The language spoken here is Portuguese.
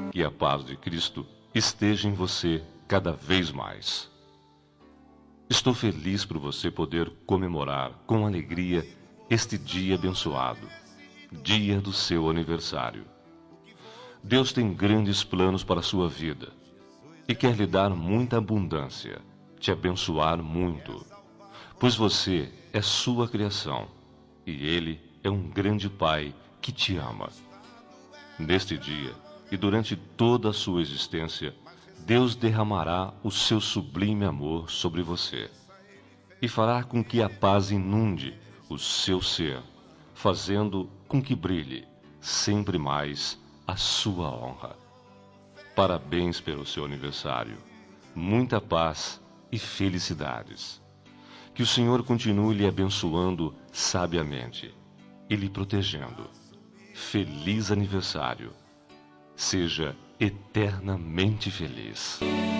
Que a paz de Cristo esteja em você cada vez mais. Estou feliz por você poder comemorar com alegria este dia abençoado, dia do seu aniversário. Deus tem grandes planos para a sua vida e quer lhe dar muita abundância, te abençoar muito, pois você é sua criação e Ele é um grande Pai que te ama. Neste dia e durante toda a sua existência, Deus derramará o seu sublime amor sobre você e fará com que a paz inunde o seu ser, fazendo com que brilhe sempre mais a sua honra. Parabéns pelo seu aniversário. Muita paz e felicidades. Que o Senhor continue lhe abençoando sabiamente e lhe protegendo. Feliz aniversário. Seja eternamente feliz.